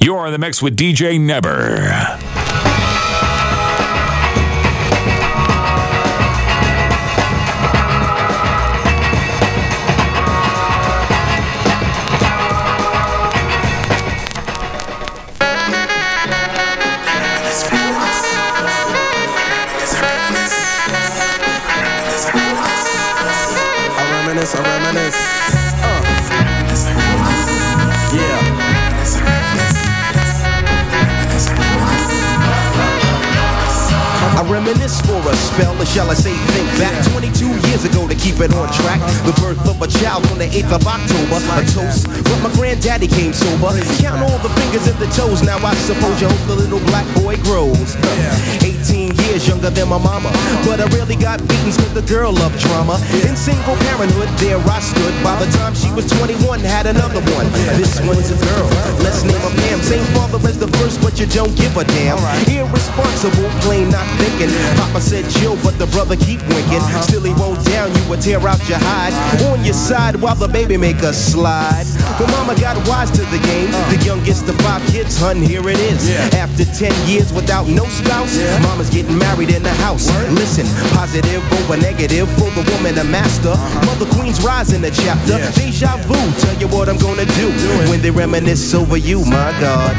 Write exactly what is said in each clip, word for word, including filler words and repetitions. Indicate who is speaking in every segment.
Speaker 1: You're in the mix with D J Never.
Speaker 2: I reminisce. Uh. Yeah. I reminisce for a spell, or shall I say think back twenty-two years ago to keep it on track. The birth of a child on the eighth of October. A toast, but my granddaddy came sober. Count all the fingers and the toes. Now I suppose you hope the little black boy grows. eighteen years younger than my mama, but I really got beatings cause the girl loved drama. In single parenthood, there I stood. By the time she was twenty-one, had another one. This one's a girl, let's name her Pam. Same father as the first, but you don't give a damn. Irresponsible, plain not thinking. Papa said chill, but the brother keep winking. Still he won't down you or tear out your hide. On your side while the baby make a slide. But mama got wise to the game. The youngest of five kids, hun, here it is. After ten years without no spouse, mama's getting married in the house. Listen, positive over negative for the woman a master. Mother Queen's rise in the chapter. Deja vu, tell you what I'm gonna do when they reminisce over you, my God.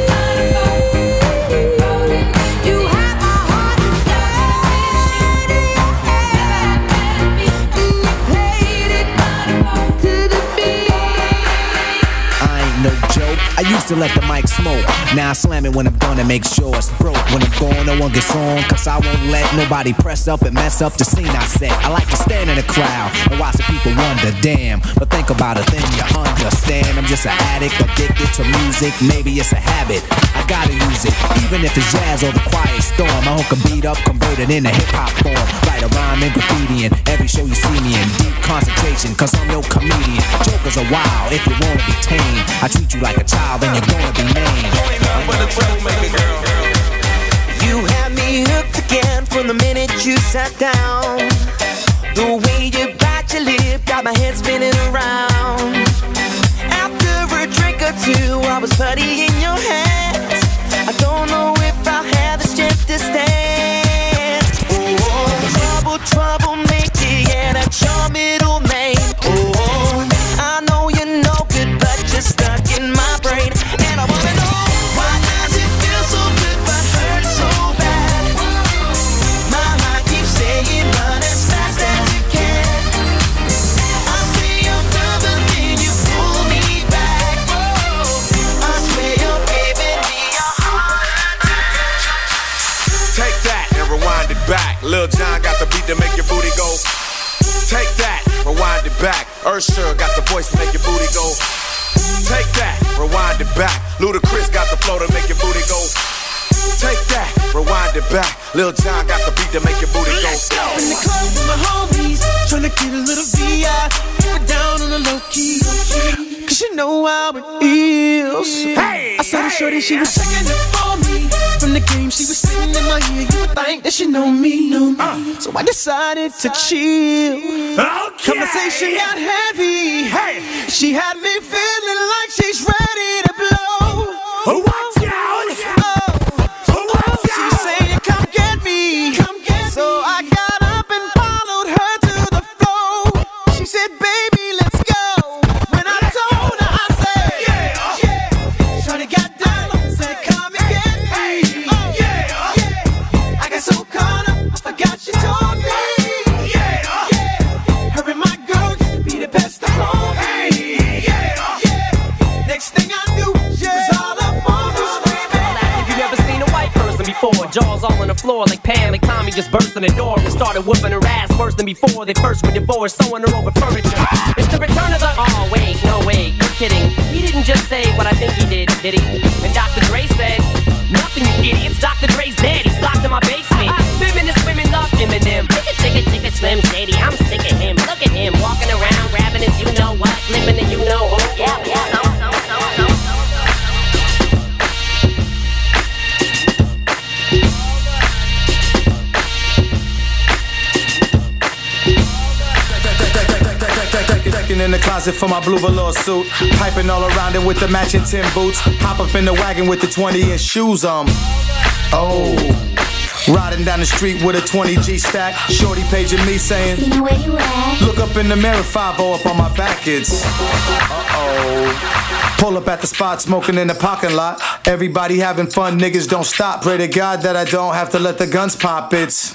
Speaker 3: You have my heart inside. Used to let the mic smoke, now I slam it when I'm done and make sure it's broke. When I'm gone, no one gets on, cause I won't let nobody press up and mess up the scene I set. I like to stand in the crowd and watch the people wonder, damn. But think about it, then you understand. I'm just an addict, addicted to music. Maybe it's a habit, I gotta use it. Even if it's jazz or the quiet storm, I hook a beat up, convert it into hip-hop form. Write a rhyme in graffiti, and every show you see me in deep concentration, cause I'm no comedian. Jokers are wild, if you wanna be tame, I treat you like a child, then you're gonna be named.
Speaker 2: You had me hooked again from the minute you sat down. The way you bite your lip got my head spinning around. After a drink or two, I was putty in your hands. I don't know if I'll have the strength to stand. Oh, trouble, trouble, make it, yeah, that's your middle name. Oh, I know you're no good, but you're stuck in my brain. And I wanna know, why does it feel so good but hurt so bad? My heart keeps saying run as fast as you can. I say I'm done, but then you pull me back. I swear you're giving me a heart attack.
Speaker 4: Take that and rewind it back. Lil Jon got the beat to make your booty go. Take that, rewind it back. Usher got the voice to make your booty go. Take that, rewind it back. Ludacris got the flow to make your booty go. Take that, rewind it back. Lil Jon got the beat to make your booty go.
Speaker 2: In the club with my homies, tryna get a little V I, keep it down on the low key, cause you know how it feels. Hey, I saw the shorty, she was checking it for me. From the game, she was singing in my ear. You would think that she know me, know me. Uh. So I decided to chill. Okay. Conversation got heavy. Hey, she had me feeling like she's ready to blow.
Speaker 1: Oh, watch out!
Speaker 2: Oh, oh, watch she out. Saying, "Come get me, come get me." So I got up and followed her to the floor. She said, "Baby, let's go." When I let's told go. her, I said, "Yeah, yeah." Shorty got down and said, "Come and get me." Hey, oh, yeah, yeah. I got so caught up, I forgot she told me. Yeah, yeah. Her and my girl used to be the best of homies. Hey, yeah, yeah. Next thing I knew, she was all up on me screaming.
Speaker 5: If you never seen a white person before, jaws all on the floor like Pam and Tommy just burst in the door and started whooping her ass worse than before. They first were divorced, sewing her over furniture. It's the return of the. Oh wait, no wait, you're kidding. He didn't just say what I think he did, did he? And Doctor Dre said, nothing, you idiots. Doctor Dre's dead. He's locked in my basement. Feminist women love Eminem. Chicka, chicka, chicka, Slim Shady. I'm sick of him. Look at him walking around, grabbing his you know what, flipping and you know who. Yeah, yeah, so, so, so, so, so.
Speaker 6: Checking in the closet for my blue velour suit, piping all around it with the matching tin boots. Hop up in the wagon with the twenty inch shoes on. Oh, riding down the street with a twenty G stack. Shorty paging me saying,
Speaker 7: "See where you at?"
Speaker 6: Look up in the mirror, five oh up on my back. It's uh-oh. Pull up at the spot, smoking in the parking lot. Everybody having fun, niggas don't stop. Pray to God that I don't have to let the guns pop. It's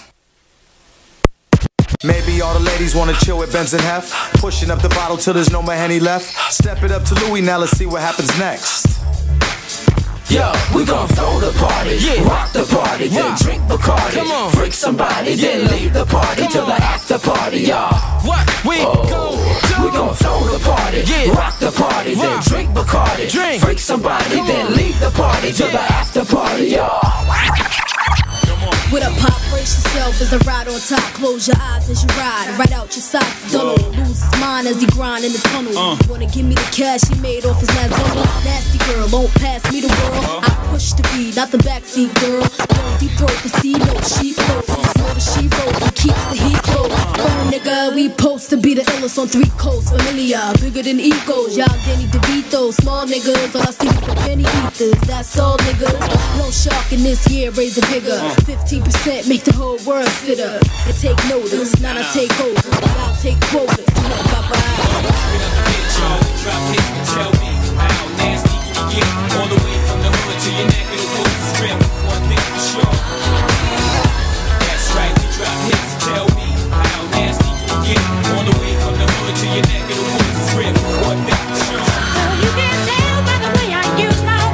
Speaker 6: maybe all the ladies wanna chill with Benz and Hef. Pushing up the bottle till there's no more Henny left. Step it up to Louis, now let's see what happens next.
Speaker 8: Yo, we gon' throw the party, yeah. Rock the party, then rock. Drink Bacardi, come on. Freak somebody, yeah. Then leave the party till the after party, y'all. What we oh, gon' do? We gon' throw the party, yeah. Rock the party, rock. Then drink Bacardi, drink. Freak somebody, come then on. Leave the party yeah. till the after party, y'all.
Speaker 7: With a pop, brace yourself as I ride on top. Close your eyes as you ride, right out your socks. Don't lose his mind as he grind in the tunnel. Uh. Wanna give me the cash he made off his last bundle. Nasty girl, won't pass me the world. Uh. I push the beat, not the backseat girl. Don't deep throat, cause see no sheep float. Know the she wrote, he keeps the heat close. Burn nigga, we post to be the illest on three coasts. Familiar, bigger than egos. Y'all Danny DeVito, small niggas. All I see is the penny eaters. That's all niggas. No shark in this year, raise the bigger. fifteen percent make the whole world sit up and take notice. Now I take over, I'll take quotas. Bye bye. Drop hits and tell me how nasty can you get? All the way from the hood to your neck of the woods strip. One thing for sure. That's right, we drop hits and tell me how nasty can you get? All the way from the hood to your neck of the woods strip. One thing for sure. Oh, you can tell by the way I use my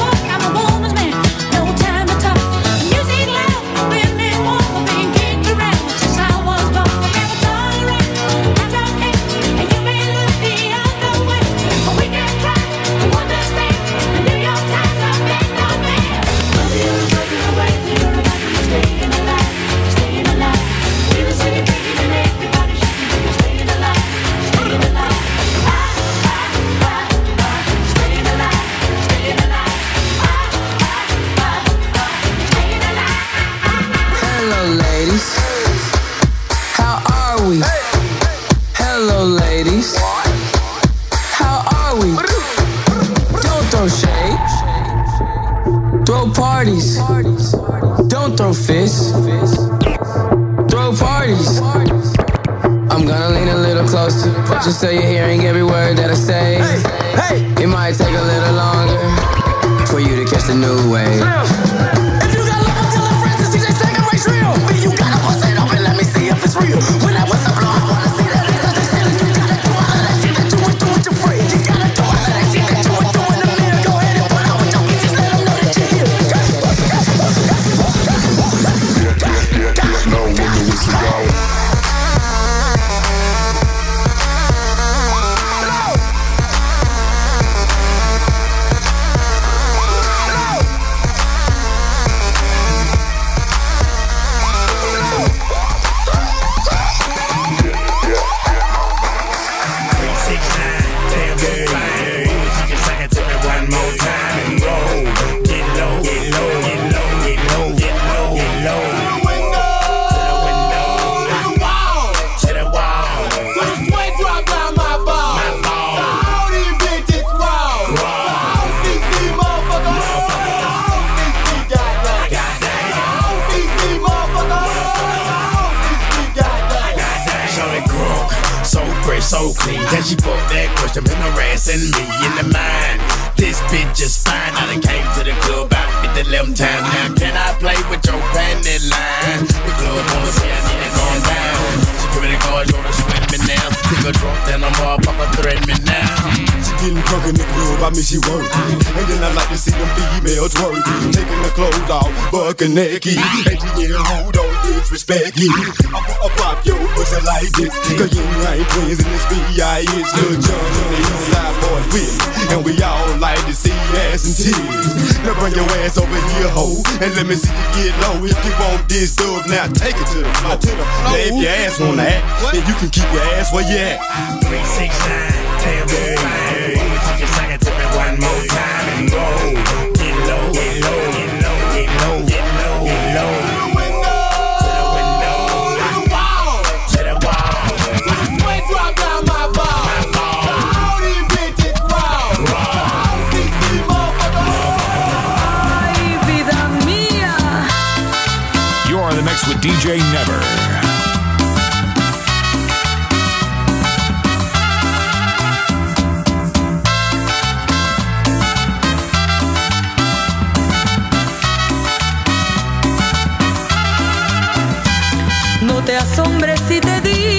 Speaker 8: closer, just so you're hearing every word that I say. Hey, hey. It might take a little longer for you to catch the new wave. If you got love until I'm friends, D J Stagger race real. Me, you gotta bust it open, let me see if it's real. When I was the blow, I wanna see that ass, cause they you gotta do all of that shit that you would do with your free. You gotta do all of that shit that you would do in the mirror. Go ahead and put on with your kids, just let them know that you're here. No, when the whistle go. So clean, can she put that question in harassing me in the mind? This bitch is fine. I done came to the club about fifty eleven times. Now can I play with your panty line? The club wanna say I need it going down. She give me the cards, you wanna swim me now. Take a drunk, then I'm all papa threaten me now.
Speaker 9: She getting drunk in the club, I mean she working. And then I like to see them females twerking. Taking the clothes off, bucking naked. And she getting who don't disrespect it. I wanna pop your pussy like this, cause you ain't twins in this B I H. Lil' John on the east side boys with me, and we all like to see ass and titties. Now bring your ass over here, ho, and let me see you get low. If you want this dub, now take it to the floor. To the floor. Now if your ass wanna act, then you can keep your ass where you at.
Speaker 10: Three, six, nine, damn, hey, hey. Just sing it to me one more time and go. Get low, get low, get low, get low, get low, get low.
Speaker 1: With D J Never.
Speaker 11: No te asombres si te digo